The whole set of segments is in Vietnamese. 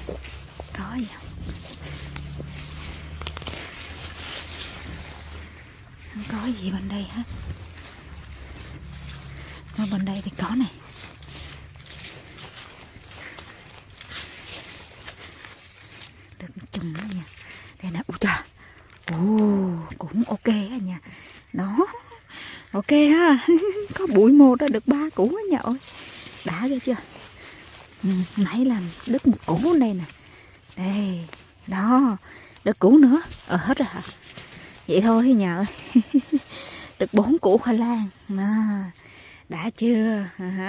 Có gì không? Không có gì bên đây hết. Ở bên đây thì có này. Được chùm đó nha. Đây nè, ui trời. Ồ, cũng ok á nha. Đó. Ok ha. Có bụi một đó được 3 củ á nha ơi. Đã ghê chưa? Nãy làm đứt một củ đây nè. Đây. Đó. Được củ nữa. Hết rồi hả? Vậy thôi nhà ơi. Được 4 củ khoai lang. Đã chưa?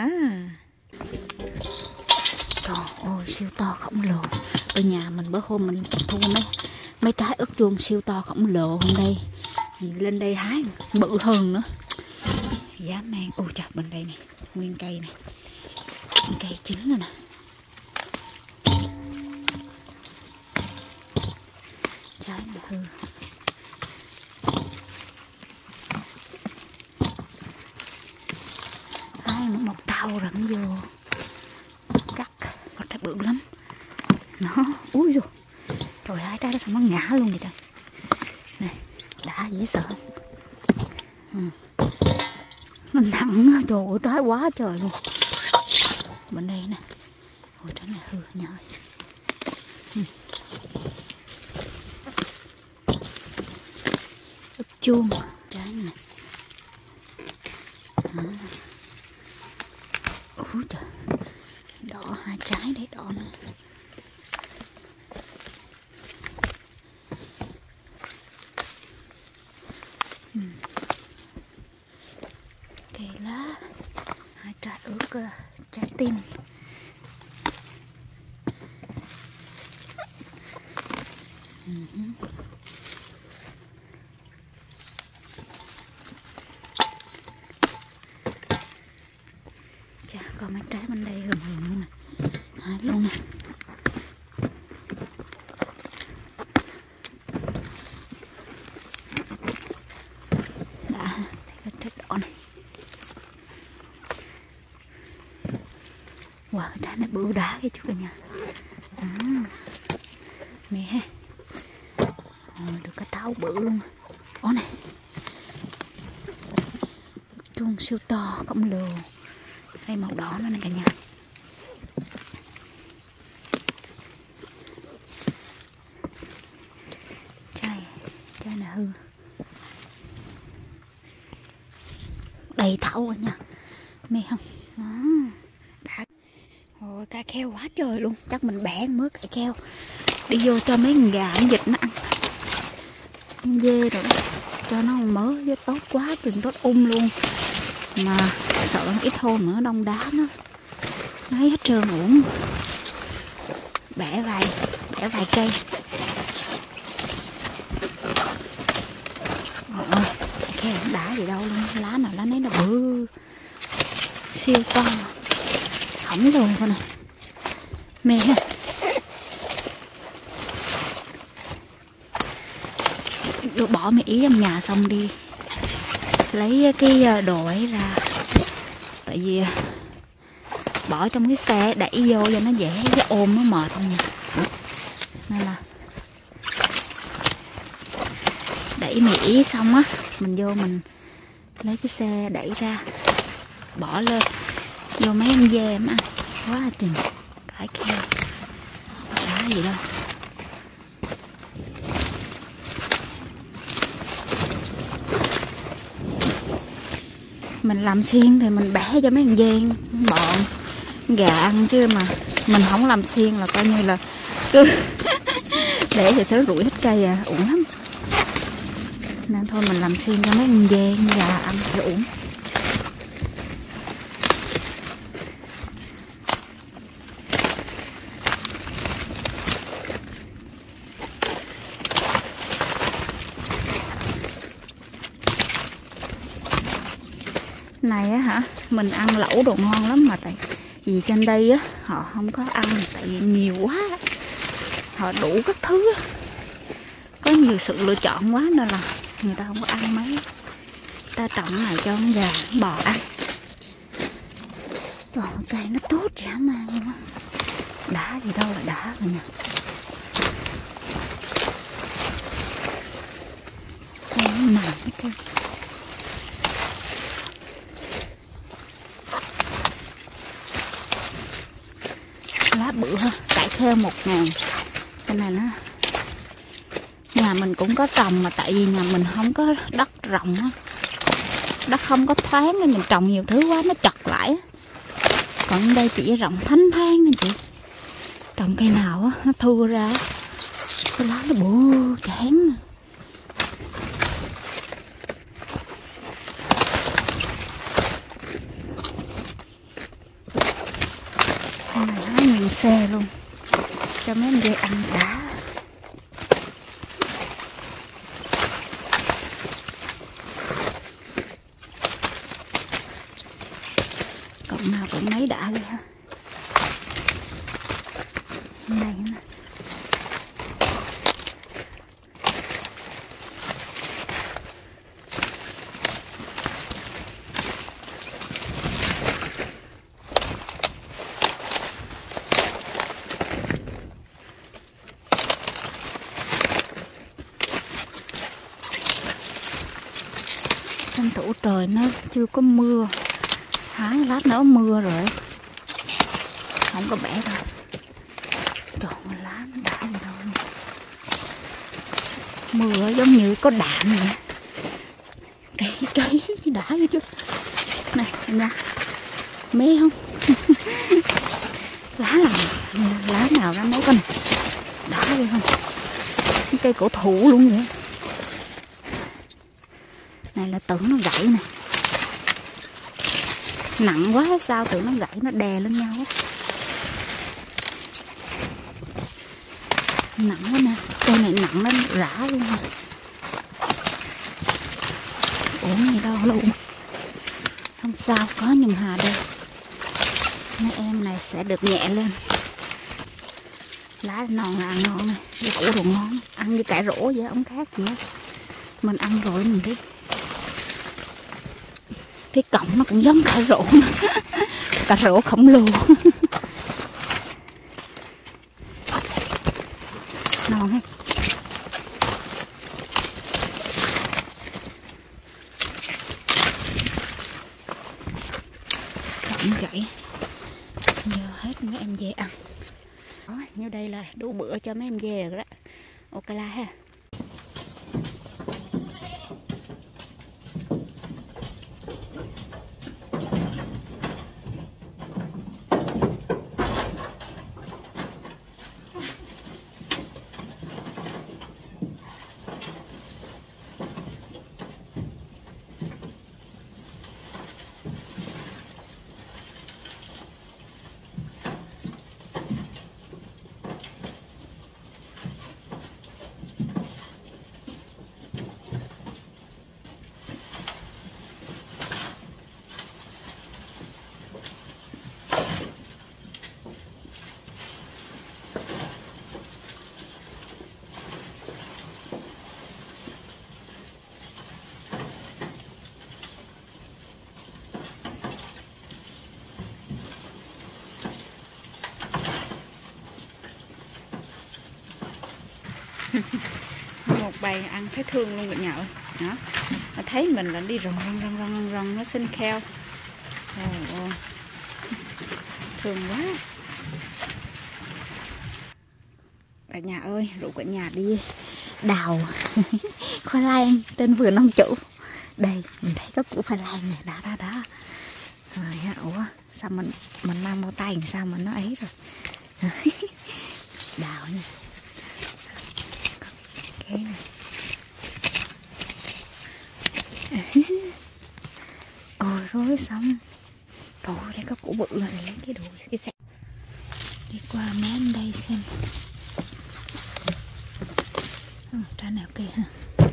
Trời ơi, siêu to khổng lồ. Ở nhà mình bữa hôm mình thu mấy trái ớt chuông siêu to khổng lồ. Hôm đây lên đây hái bự hơn nữa. Dám mang. Ôi trời, bên đây này nguyên cây này, cây chín rồi nè. Trái này hư. Hái một tàu rận vô cắt, có trái bự lắm. Nó, úi rồi. Rồi hai trái đó xong nó ngã luôn vậy ta. Này, đã dễ sợ không? Nó nặng, trời ơi, trái quá trời luôn. Bên đây nè. Ôi trái này hư nhỏ ơi. Ớt chuông, trái này. Ôi trời. Đỏ, 2 trái đấy, đỏ nữa. Cây lá, 2 trái ớt, trái tim. Chà, còn mấy trái bên đây hừng luôn nè. Hai luôn nè. Đã, đây có trái đỏ này. Wow, trái này bự đá cái chút rồi nha. Mẹ. Được cái táo bự luôn. Ó này. Chuông siêu to khổng lồ. Đây màu đỏ nữa nè cả nhà. Trái này hư. Đầy thau rồi nha. Mê không? Đó. Đã. Ôi, cá kheo quá trời luôn. Chắc mình bẻ mớ cá kheo đi vô cho mấy con gà con vịt nó ăn. Con dê rồi đó. Cho nó mớ với tốt quá, chừng tốt luôn. Mà sợ ít hôm nữa đông đá nó lấy hết trơn uổng. Bẻ vài cây. Ôi, cái không đã gì đâu luôn. Lá nào lá nấy nó bự, siêu to khổng lồ con này. Mê ha. Vô bỏ mấy ý trong nhà xong đi lấy cái đồ ấy ra. Tại vì bỏ trong cái xe đẩy vô cho nó dễ, cái ôm nó mệt không nha. Nên là đẩy mì ý xong á, mình vô mình lấy cái xe đẩy ra, bỏ lên vô mấy con dê em ăn. Quá chừng cải keo đá gì đâu. Mình làm xiên thì mình bẻ cho mấy con dê bọn gà ăn, chứ mà mình không làm xiên là coi như là cứ để cho sớ rủi hết cây à, uổng lắm. Nên thôi mình làm xiên cho mấy con dê con gà ăn thì uổng. Này á hả, mình ăn lẩu đồ ngon lắm, mà tại vì trên đây á họ không có ăn, tại vì nhiều quá, họ đủ các thứ, có nhiều sự lựa chọn quá nên là người ta không có ăn mấy. Ta trồng này cho con gà con bò ăn. Trời, cây nó tốt chả mang luôn á. Đá gì đâu là đá rồi nha. Đây nó nằm hết trơn. Lá bự ha, cải theo 1.000. Cái này nó nhà mình cũng có trồng mà tại vì nhà mình không có đất rộng á, đất không có thoáng nên mình trồng nhiều thứ quá nó chật lại á. Còn đây chỉ rộng thánh thang nên chị trồng cây nào á nó thua ra cái lá nó bự chán. Cái này nó nguyên xe luôn cho mấy em dê ăn đá. Cộng nào cũng mấy đã ghê ha. Đây nè. Tranh thủ trời nó chưa có mưa, hái lát nữa mưa rồi không có bẻ đâu. Trời ơi, lá nó đã gì đâu luôn. Mưa giống như có đạn vậy. Cây đã cái chứ. Này nha, mê không? lá nào ra mấy con này đã vậy không? Cái cây cổ thụ luôn vậy. Này là tưởng nó gãy nè, nặng quá hay sao tưởng nó gãy nó đè lên nhau á. Nặng quá nè, cây này nặng nó rã luôn nè. Ủa gì đâu luôn. Không sao, có nhung hà đây. Mấy em này sẽ được nhẹ lên. Lá non là ăn ngon này, lẩu đồ ngon, ăn như cải rổ vậy, không khác gì hết. Mình ăn rồi mình biết. Cái cọng nó cũng giống cải rổ nữa. Cải rổ khổng lồ. Non hay. Cọng gãy. Giờ hết mấy em dê ăn. Đó, như đây là đủ bữa cho mấy em dê rồi đó. Ok la ha. Một bầy ăn thấy thương luôn cả nhà ơi. Đó, nó thấy mình là đi rong nó xin kheo. Thương quá. Cả nhà ơi, rủ cả nhà đi đào khoai lang trên vườn ông chủ. Đây, mình thấy có củ khoai lang này, đó. Rồi ha, ủa, sao mình mang bao tay làm sao mà nó ấy rồi. Đào nha. Cái này. Ôi rối xong. Đồ đây có củ bự rồi, lấy cái đồ cái xe. Đi qua mé đây xem. Trái nào kia ha.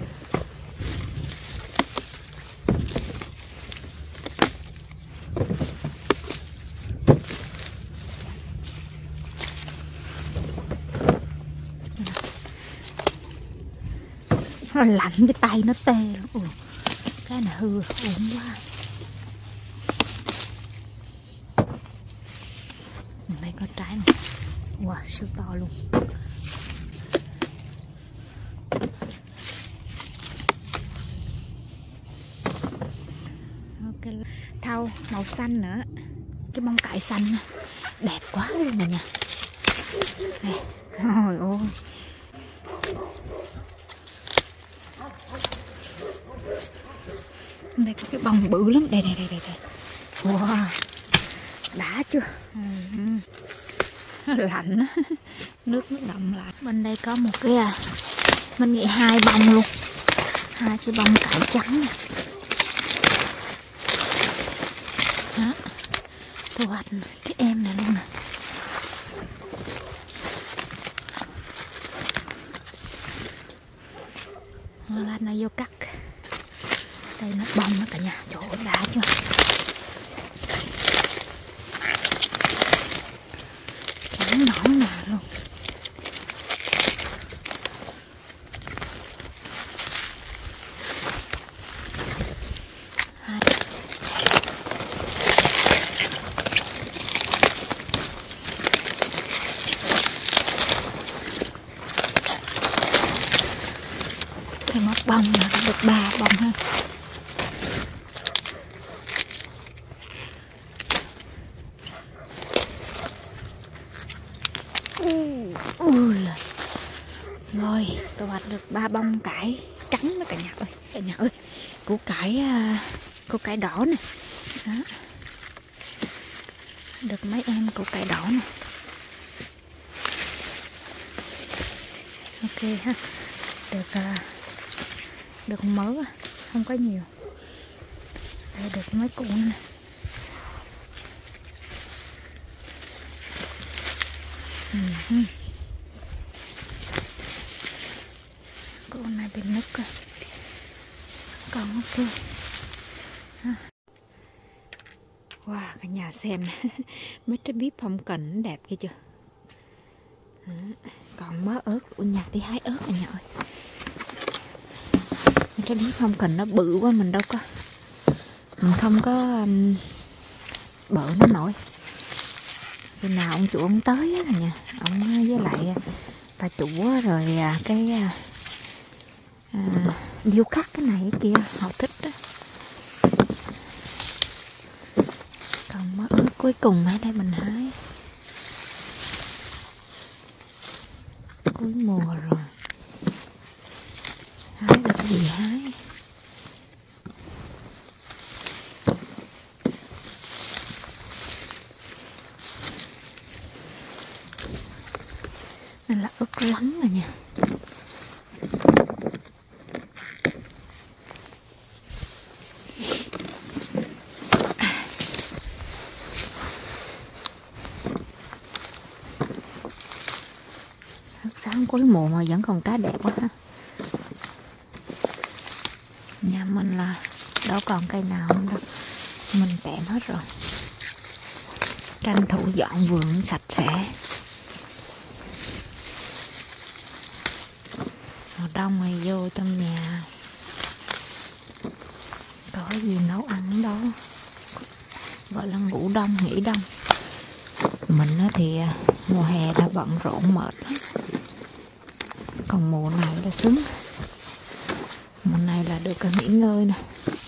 Nó lạnh cái tay nó tê luôn. Cái này hư ổn quá. Đây có trái này. Wow, siêu to luôn. Ok, thau màu xanh nữa, cái bông cải xanh đẹp quá luôn nè nha. Này, ôi ôi. Đây có cái bông bự lắm, đây. Wow, đã chưa? Lạnh á, nước đậm lại. Bên đây có một cái mình nghĩ 2 bông luôn, 2 cái bông cải trắng này. Đó, thu hoạch cái em này luôn nè. Lát nó vô cắt. Đây nó bông nó cả nhà, trời ơi đã chưa? Trắng nõn nà luôn. Cái móc bông là được 3 bông ha. Ui. Rồi, tôi hoạch được 3 bông cải trắng đó cả nhà ơi. Cả nhà ơi, củ cải đỏ nè. Đó. Được mấy em củ cải đỏ nè. Ok ha. Được mớ không có nhiều. Đây được mấy củ nè. Củ này bị nứt rồi. Còn ok. Wow, cả nhà xem nè. Mấy trái bíp phong cảnh đẹp kia chưa? Còn mớ ớt, nhà đi hái ớt cả nhà ơi. Mấy trái bíp phong cảnh nó bự quá, mình không có bợ nó nổi. Khi nào ông chủ ông tới á cả nhà, ông với lại bà chủ rồi cái điêu khắc cái này cái kia họ thích đó. Còn mớ ớt cuối cùng ở đây mình hái cuối mùa rồi, hái được gì hái. Đây là ớt lắng rồi nha. Ráng cuối mùa mà vẫn còn trái đẹp quá ha. Nhà mình là đâu còn cây nào đâu, mình tẹm hết rồi. Tranh thủ dọn vườn sạch sẽ. Mùa đông thì vô trong nhà có gì nấu ăn đó, gọi là ngủ đông nghỉ đông. Mình thì mùa hè đã bận rộn mệt lắm, còn mùa này là sướng. Mùa này là được nghỉ ngơi nè.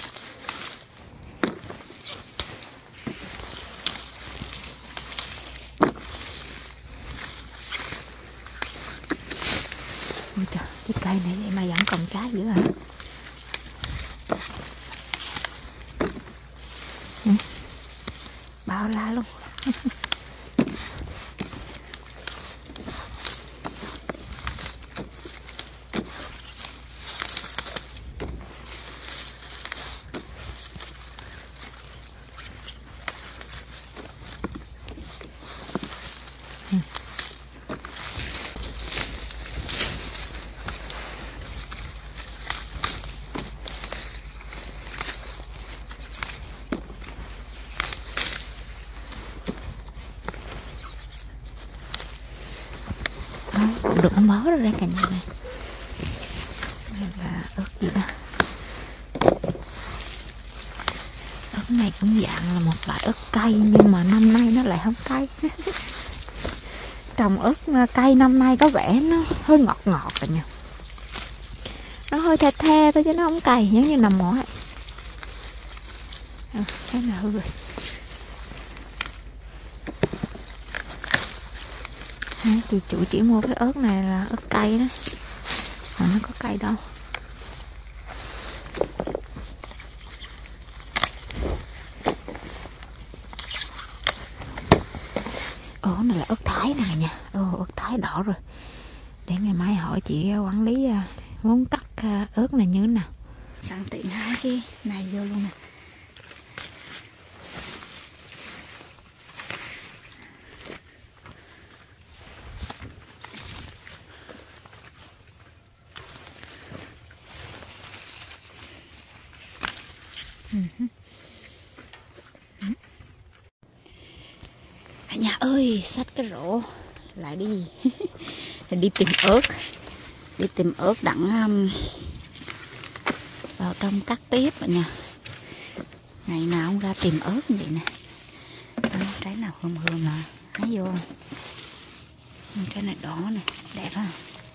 Ôi trời, cái cây này vậy mà vẫn còn trái dữ hả? Bao la luôn. Cũng được mớ rồi ra cả nhà này. Đây là ớt gì đó. Ớt này cũng dạng là một loại ớt cay, nhưng mà năm nay nó lại không cay. trồng ớt cây năm nay có vẻ nó hơi ngọt ngọt rồi nha. Nó hơi the the thôi chứ nó không cay giống như năm ngoái. Cái nào hư rồi. Chị chủ chỉ mua cái ớt này là ớt cây đó. Mà nó có cây đâu. Này là ớt Thái này nha. Ớt Thái đỏ rồi. Để ngày mai hỏi chị quản lý muốn cắt ớt này như thế nào. Sẵn tiện hái cái này vô luôn nè. Cả nhà ơi, xách cái rổ lại đi. Đi tìm ớt. Đi tìm ớt đặng vào trong cắt tiếp rồi nha. Ngày nào cũng ra tìm ớt như vậy nè. Trái nào hươm hươm là hái vô. Cái này đỏ nè, đẹp ha.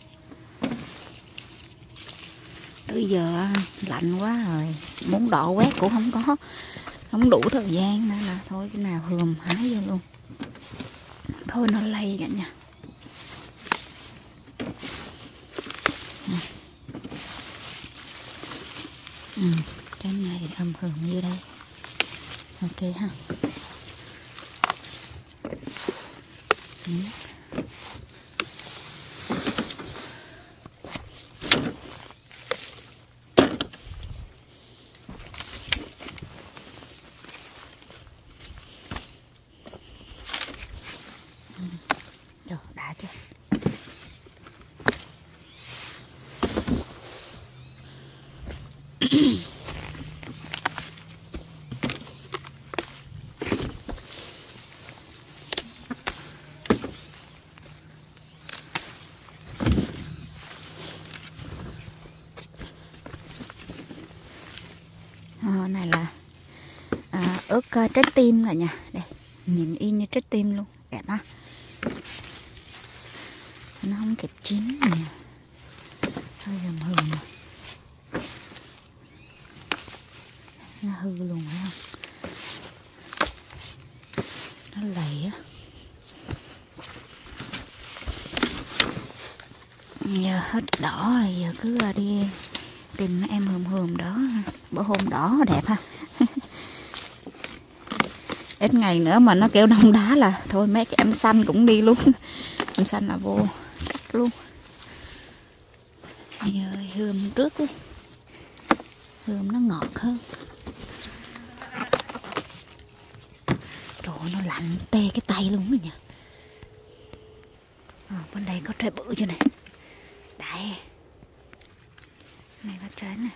Tới giờ lạnh quá rồi, muốn đọ quét cũng không có, không đủ thời gian nữa là thôi cái nào hươm hái vô luôn. Thôi nó lây cả nha. Cái này hươm như đây. Ok ha. Rồi, đã chưa? Này là ớt trái tim rồi nha. Đây, nhìn y như trái tim luôn, đẹp ha. Nó không kịp chín nè, hơi hầm hầm mà. Nó hư luôn phải không? Nó lầy á. Giờ hết đỏ rồi, giờ cứ đi tìm em hườm đó. Bữa hôm đỏ đẹp ha. Ít ngày nữa mà nó kêu đông đá là thôi mấy cái em xanh cũng đi luôn. Em xanh là vô cắt luôn. Giờ hươm trước đi. Hươm nó ngọt hơn. Trời ơi, nó lạnh tê cái tay luôn rồi nha. Bên đây có trái bự chưa này. Đây. Này có trái này.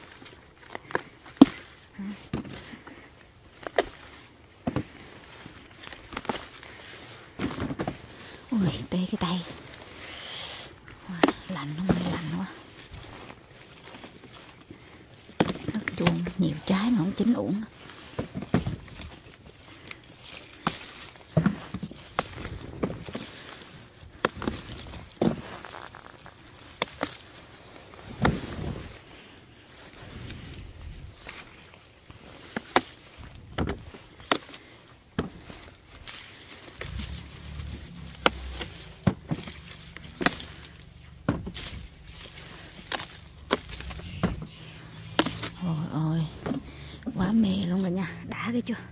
Ui, tê cái tay. Lạnh không ơi, lạnh quá. Ớt chuông nhiều trái mà không chín uổng. Ôi, quá mê luôn rồi nha, đã thấy chưa?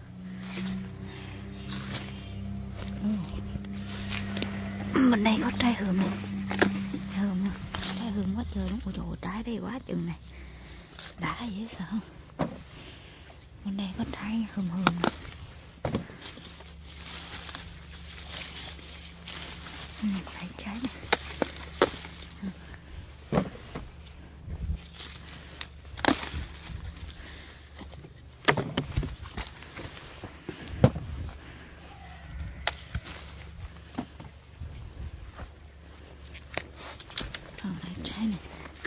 Bên đây có trái hươm này, trái hươm quá trời luôn. Ôi trời ơi, trái đây quá chừng này, đã dễ sợ không? Bên đây có trái hươm này. Thấy trái này. Trái này.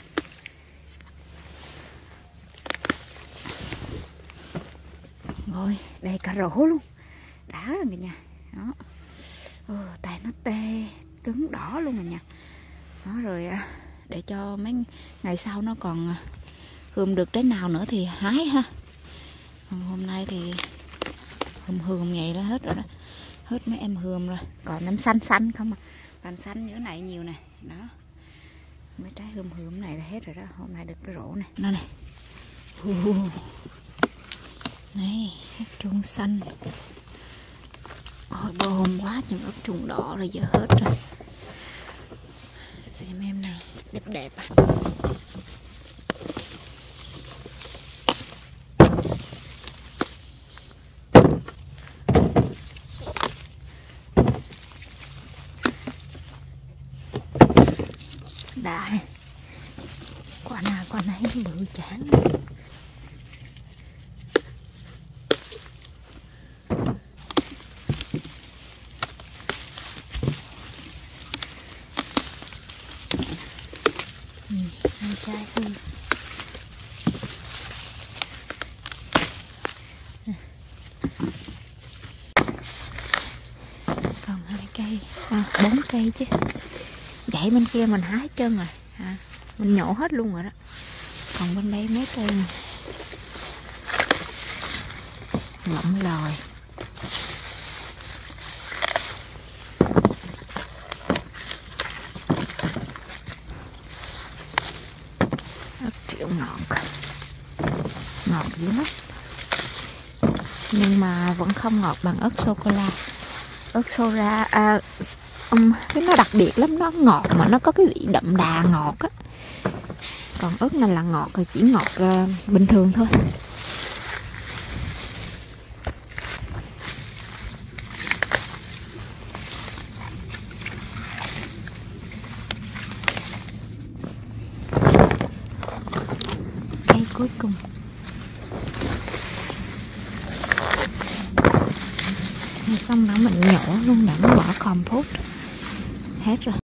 Rồi, đây cả rổ luôn. Đã rồi cả nhà. Đó. Tay nó tê cứng đỏ luôn rồi nha. Đó rồi để cho mấy ngày sau nó còn hươm được trái nào nữa thì hái ha. Hôm nay thì hươm vậy đó hết rồi đó, hết mấy em hươm rồi, còn em xanh xanh không à, vàng xanh như thế này nhiều nè. Đó, mấy trái hươm này là hết rồi đó. Hôm nay được cái rổ này, nó này, này hết trùng xanh. Ôi bơ hôm quá chừng ớt trùng đỏ rồi, giờ hết rồi. Xem em nào, đẹp đẹp à. Đại quả nào quả nấy nó bự chán. Hai trái hương. Còn 2 cây, 4 cây chứ. Dãy bên kia mình hái hết trơn rồi, mình nhổ hết luôn rồi đó. Còn bên đây mấy cây này ngậm lòi. Ớt triệu ngọt, ngọt dữ lắm, nhưng mà vẫn không ngọt bằng ớt sô cô la. Ớt sô-ra cái nó đặc biệt lắm, nó ngọt mà nó có cái vị đậm đà ngọt á. Còn ớt này là ngọt thì chỉ ngọt bình thường thôi. Cây cuối cùng. Xong nữa mình nhổ luôn, đã bỏ compost hết rồi.